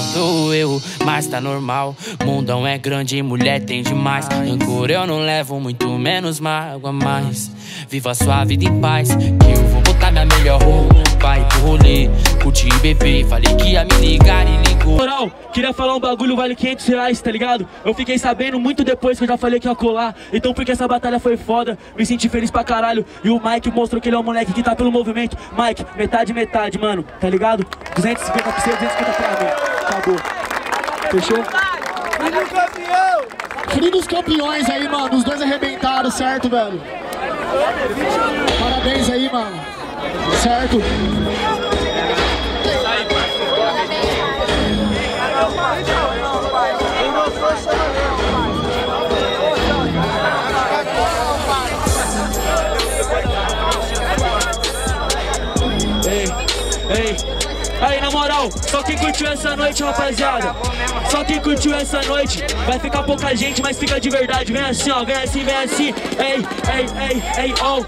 do eu, mas tá normal. Mundão é grande, mulher tem demais. Rancor eu não levo, muito menos mágoa mais. Viva a sua vida em paz, que eu vou botar minha melhor roupa e pro rolê, curtir e beber. Falei que ia me ligar e ligou. Moral, queria falar um bagulho, vale R$500, tá ligado? Eu fiquei sabendo muito depois que eu já falei que ia colar. Então porque essa batalha foi foda, me senti feliz pra caralho. E o Mike mostrou que ele é um moleque que tá pelo movimento. Mike, metade, metade, mano, tá ligado? 250 pra você, 250 pra mim. Acabou. Fechou? Filho do campeão! Filho dos campeões aí, mano. Os dois arrebentaram, certo, velho? Parabéns aí, mano. Certo? Ei, aí na moral, só quem curtiu essa noite, rapaziada. Só quem curtiu essa noite. Vai ficar pouca gente, mas fica de verdade. Vem assim, ó, vem assim, vem assim. Ei, oh,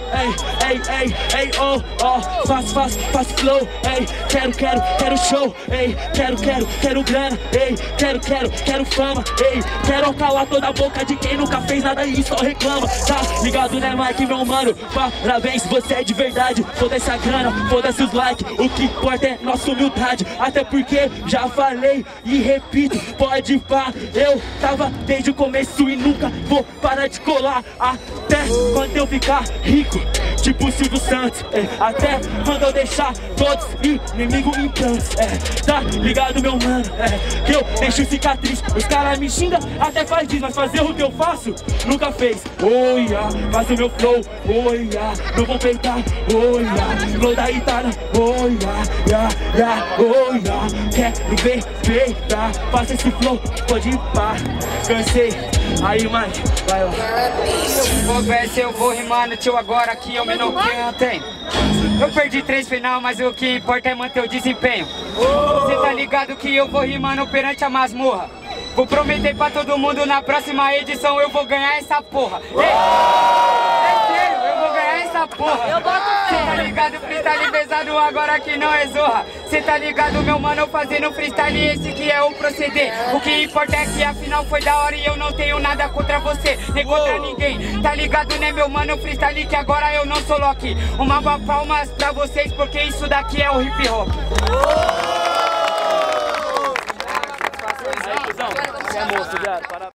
ei, oh, faço flow. Ei, quero show. Ei, quero grana. Ei, quero fama. Ei, quero calar toda a boca de quem nunca fez nada e só reclama. Tá ligado, né, Mike, meu mano? Parabéns, você é de verdade. Foda-se a grana, foda-se os likes. O que importa é nossa humildade. Até porque já falei e repito, pode pá, eu tava desde o começo e nunca vou parar de colar. Até quando eu ficar rico, tipo o Silvio Santos. Até quando eu deixar todos inimigos em prantos. Tá ligado, meu mano? Que eu deixo cicatriz. Os caras me xingam, até faz diz, mas fazer o que eu faço nunca fez. Oh yeah, faz o meu flow. Oh yeah, não vou peitar. Oh yeah, flow da Itália. Oh yeah, oh yeah, quero ver peitar. Faça esse flow, pode ir pá. Cansei, aí Mike, vai lá. Vou ver se eu vou rimando, tio, agora que eu me tenho. Eu perdi 3 final, mas o que importa é manter o desempenho. Cê tá ligado que eu vou rimando perante a masmorra. Vou prometer pra todo mundo, na próxima edição eu vou ganhar essa porra. É sério, eu vou ganhar essa porra. Cê tá ligado, freestyle pesado agora que não é zorra. Cê tá ligado, meu mano, fazendo freestyle, esse que é o proceder. O que importa é que a final foi da hora e eu não tenho nada contra você, nem contra ninguém. Tá ligado, né, meu mano, freestyle que agora eu não sou Loki. Uma palmas pra vocês, porque isso daqui é o hip hop. Moço, viado, parabéns.